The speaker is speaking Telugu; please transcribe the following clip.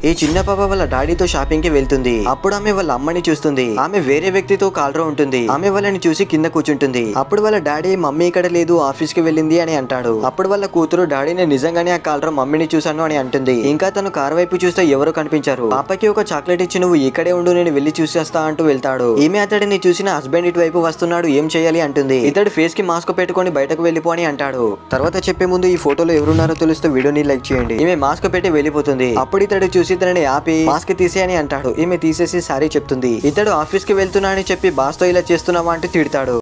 ఈ చిన్న పాప వాళ్ళ డాడీతో షాపింగ్ కి వెళ్తుంది. అప్పుడు ఆమె వాళ్ళ అమ్మని చూస్తుంది. ఆమె వేరే వ్యక్తితో కాల్లో ఉంటుంది. ఆమె వాళ్ళని చూసి కింద కూర్చుంటుంది. అప్పుడు వాళ్ళ డాడీ మమ్మీ ఇక్కడ లేదు ఆఫీస్ కి వెళ్ళింది అని అంటాడు. అప్పుడు వాళ్ళ కూతురు డాడీని నిజంగానే ఆ కాల్లో మమ్మీని చూసాను అని అంటుంది. ఇంకా తను కారు వైపు చూస్తే ఎవరు కనిపించారు. పాపకి ఒక చాక్లెట్ ఇచ్చి నువ్వు ఇక్కడే ఉండు నేను వెళ్లి చూసేస్తా అంటూ వెళ్తాడు. ఈమె అతడిని చూసిన హస్బెండ్ ఇటు వైపు వస్తున్నాడు ఏం చేయాలి అంటుంది. ఇతడు ఫేస్ కి మాస్క్ పెట్టుకొని బయటకు వెళ్ళిపో అని అంటాడు. తర్వాత చెప్పే ముందు ఈ ఫోటోలో ఎవరున్నారో తెలిస్తే వీడియోని లైక్ చేయండి. ఈమె మాస్క్ పెట్టి వెళ్ళిపోతుంది. అప్పుడు ఇతడు చూసి తనని ఆపి మాస్క్ తీసే అని అంటాడు. ఈమె తీసేసి సారీ చెప్తుంది. ఇతడు ఆఫీస్ కి వెళ్తున్నా అని చెప్పి బాస్ తో ఇలా చేస్తున్నావా అంటూ తిడతాడు.